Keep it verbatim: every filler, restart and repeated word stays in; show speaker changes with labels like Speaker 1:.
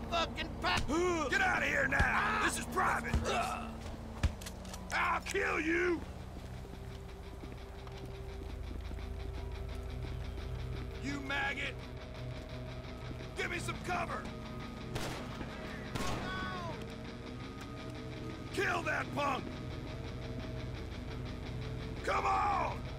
Speaker 1: fucking pa-
Speaker 2: Get out of here now! This is private! I'll kill you! You maggot! Give me some cover! Kill that punk! Come on!